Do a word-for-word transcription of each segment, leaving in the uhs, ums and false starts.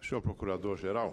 Senhor Procurador-Geral,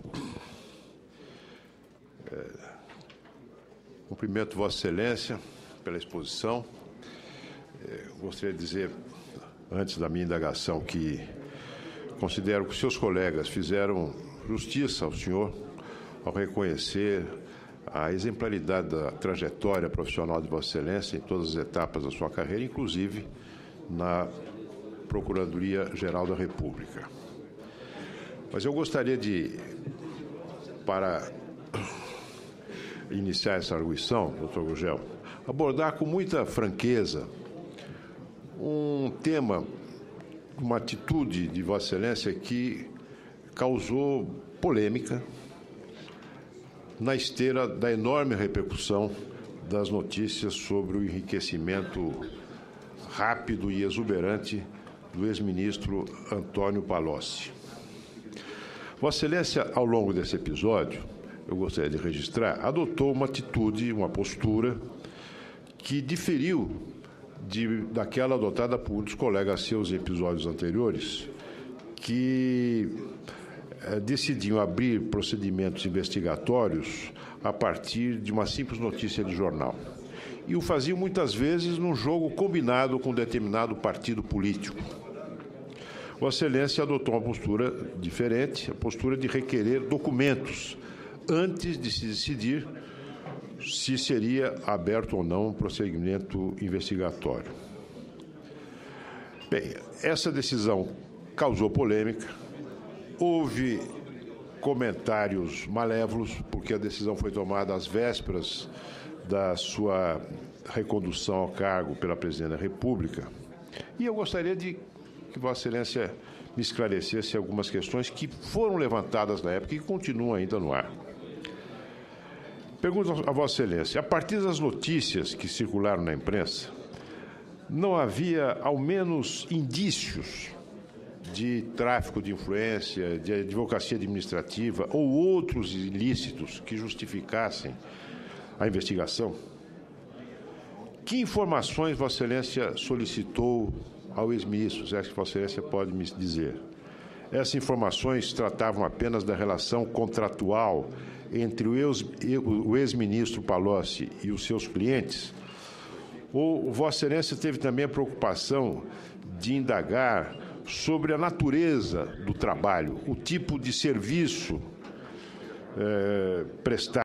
é, cumprimento Vossa Excelência pela exposição. É, gostaria de dizer, antes da minha indagação, que considero que os seus colegas fizeram justiça ao senhor ao reconhecer a exemplaridade da trajetória profissional de Vossa Excelência em todas as etapas da sua carreira, inclusive na Procuradoria-Geral da República. Mas eu gostaria de, para iniciar essa arguição, doutor Gurgel, abordar com muita franqueza um tema, uma atitude de Vossa Excelência que causou polêmica na esteira da enorme repercussão das notícias sobre o enriquecimento rápido e exuberante do ex-ministro Antônio Palocci. Vossa Excelência, ao longo desse episódio, eu gostaria de registrar, adotou uma atitude, uma postura que diferiu de, daquela adotada por muitos colegas seus em episódios anteriores, que eh, decidiam abrir procedimentos investigatórios a partir de uma simples notícia de jornal. E o faziam muitas vezes num jogo combinado com determinado partido político. Vossa Excelência adotou uma postura diferente, a postura de requerer documentos antes de se decidir se seria aberto ou não um procedimento investigatório. Bem, essa decisão causou polêmica, houve comentários malévolos, porque a decisão foi tomada às vésperas da sua recondução ao cargo pela Presidência da República, e eu gostaria de que Vossa Excelência me esclarecesse algumas questões que foram levantadas na época e que continuam ainda no ar. Pergunto a Vossa Excelência, a partir das notícias que circularam na imprensa, não havia, ao menos, indícios de tráfico de influência, de advocacia administrativa ou outros ilícitos que justificassem a investigação? Que informações Vossa Excelência solicitou ao ex-ministro, se é que Vossa Excelência pode me dizer? Essas informações tratavam apenas da relação contratual entre o ex-ministro Palocci e os seus clientes? Ou Vossa Excelência teve também a preocupação de indagar sobre a natureza do trabalho, o tipo de serviço eh, prestado